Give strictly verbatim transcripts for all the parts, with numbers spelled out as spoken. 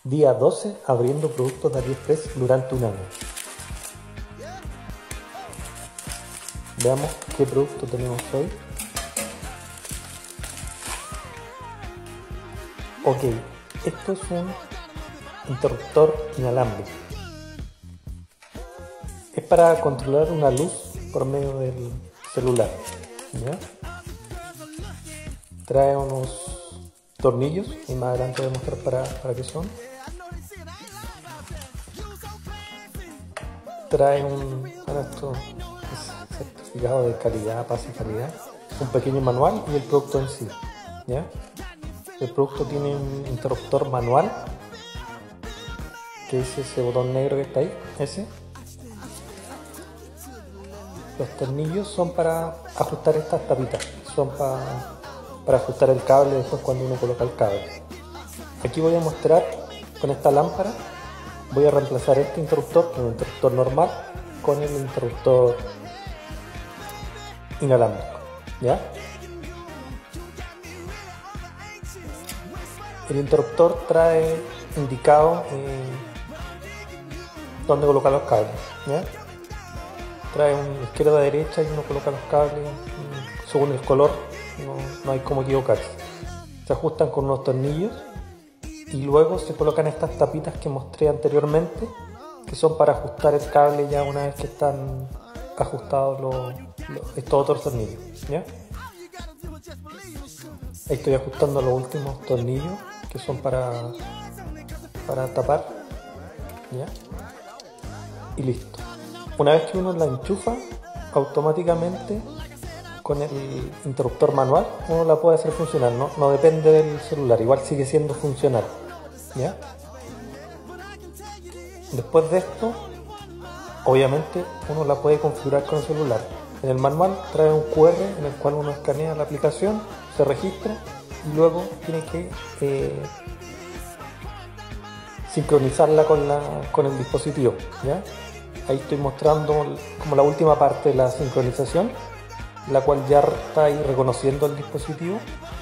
Día doce abriendo productos de AliExpress durante un año. Veamos qué producto tenemos hoy. Ok, esto es un interruptor inalámbrico. Es para controlar una luz por medio del celular, ¿ya? Trae unos tornillos y más adelante voy a mostrar para, para qué son. Trae un, bueno, esto es certificado de calidad, paz y calidad, un pequeño manual y el producto en sí, ¿ya? El producto tiene un interruptor manual, que es ese botón negro que está ahí, ese. Los tornillos son para ajustar estas tapitas, son para, para ajustar el cable después cuando uno coloca el cable. Aquí voy a mostrar con esta lámpara, voy a reemplazar este interruptor, que es un interruptor normal, con el interruptor inalámbrico, ¿ya? El interruptor trae indicado eh, dónde colocar los cables, ¿ya? Trae un izquierda a derecha y uno coloca los cables según el color, no, no hay como equivocarse. Se ajustan con unos tornillos y luego se colocan estas tapitas que mostré anteriormente, que son para ajustar el cable ya una vez que están ajustados los, los, estos otros tornillos, ¿ya? Ahí estoy ajustando los últimos tornillos que son para, para tapar, ¿ya? Y listo. Una vez que uno la enchufa, automáticamente con el interruptor manual uno la puede hacer funcionar, no, no depende del celular, igual sigue siendo funcional, ¿ya? Después de esto, obviamente uno la puede configurar con el celular. En el manual trae un cu erre en el cual uno escanea la aplicación, se registra y luego tiene que eh, sincronizarla con, la, con el dispositivo, ¿ya? Ahí estoy mostrando como la última parte de la sincronización, la cual ya está ahí reconociendo el dispositivo.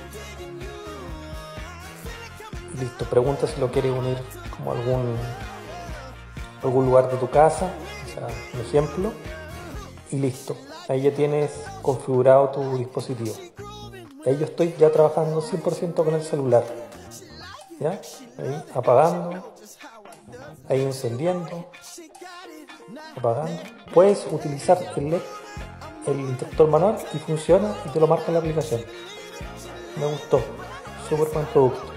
Y listo, pregunta si lo quieres unir como a algún, algún lugar de tu casa, o sea, un ejemplo, y listo. Ahí ya tienes configurado tu dispositivo. Ahí yo estoy ya trabajando cien por ciento con el celular, ¿ya? Ahí apagando, ahí encendiendo, apagando. Puedes utilizar el L E D, el interruptor manual, y funciona y te lo marca en la aplicación. Me gustó, súper buen producto.